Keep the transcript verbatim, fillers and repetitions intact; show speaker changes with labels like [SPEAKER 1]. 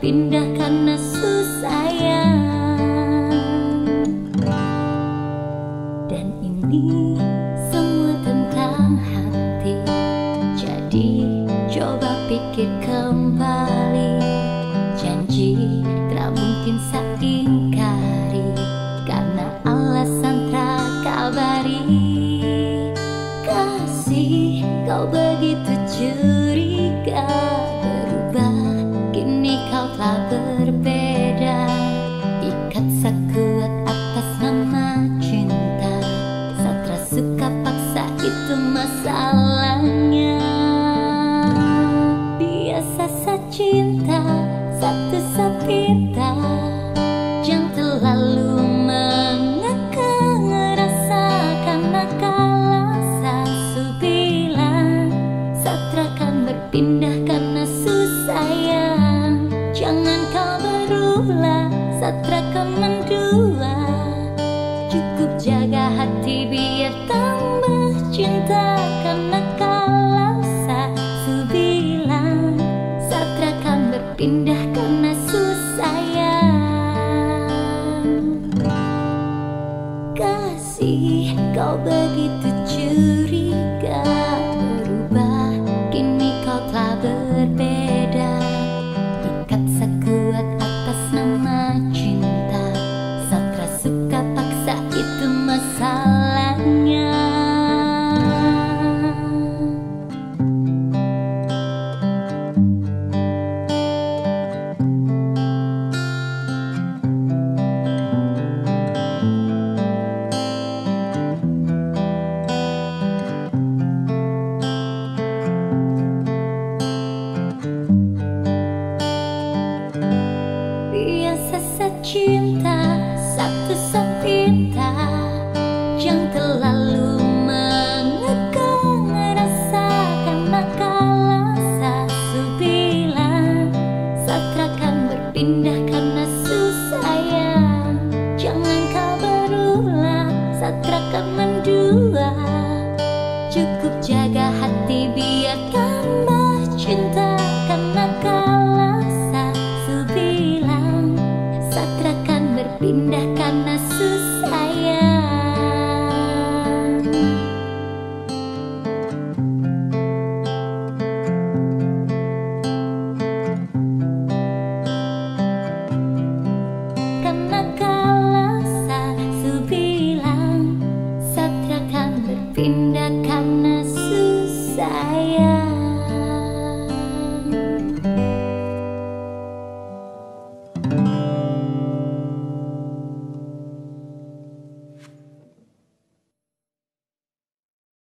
[SPEAKER 1] berpindah karena susayang. Dan ini semua tentang hati, jadi coba pikir kembali. Janji tak mungkin saya ingkari, karena alasan tak kabari. Kasih, kau begitu curiga, berubah, kini kau telah berbeda. Ikat sekuat atas nama cinta, Satra suka paksa itu masalahnya. Biasa sa cinta, satu sapita, jangan terlalu mengekang rasa, karena kalau sasu bilang Satra kan berpindah karena susayang. Jangan kau berulah, Satra kan mendua. Cukup jaga hati biar tambah cinta, karena kalau sasu bilang Satra kan berpindah karena susayang. Kasih, kau begitu